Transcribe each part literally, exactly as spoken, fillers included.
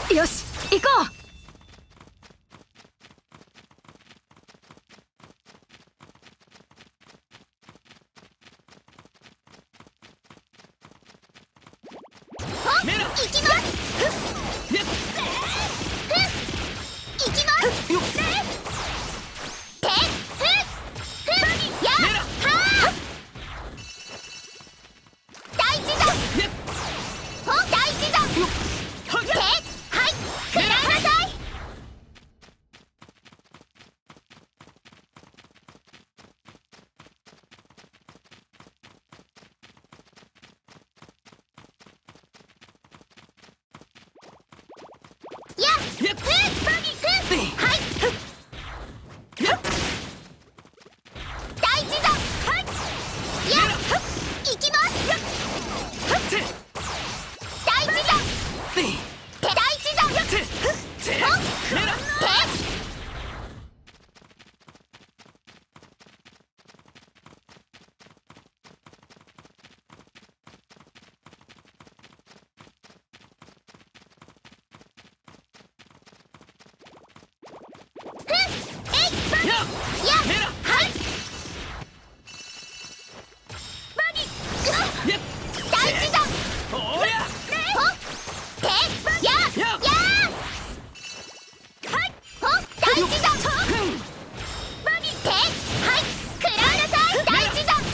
よし行こう。 行きます。行きます。てやは大地山ほ大地山てはい食らいなさい。やっふっふっはい大地山やっ行きます大地山て大地山ほってやはい大地山ほってややはいほ大地山てはい食らいなさい大地山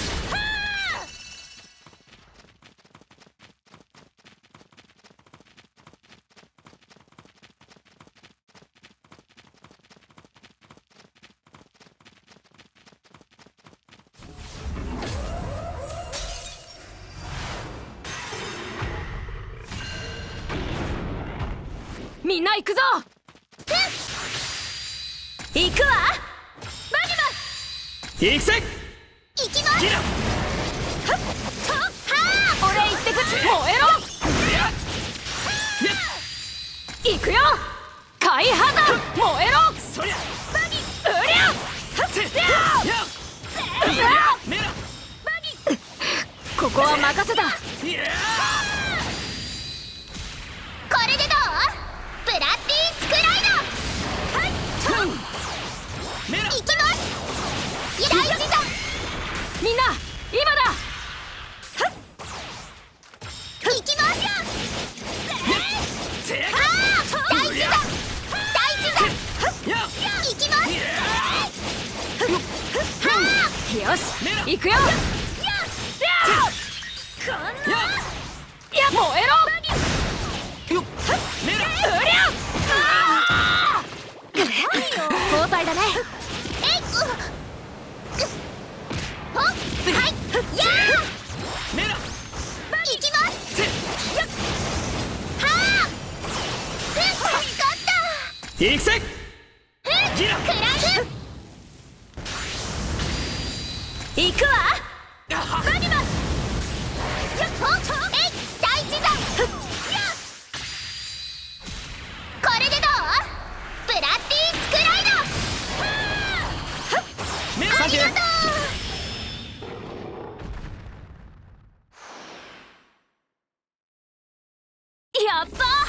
みんな行くぞ。行くわ。マギマ行くぜ。 行きます。はっはあ俺行ってく。燃えろ。行くよ。開ハザ燃えろ。 そりゃマギうりゃはっやうりゃメラここは任せた。 いやこれでどうブラッディスクライドはいメラ行きます大地山みんな今だ。 行きますてはあ大地山大地山や行きますはあよし行くよ。 こんないや燃えろ。 メラうりゃあー交代だね。 えっほはいやーメラ行きますはあふっ助かった行くぜ。ギラクラフ行くわ。 マギマやっほえい大地山これでどうブラッディスクライメラドありがとうやったー。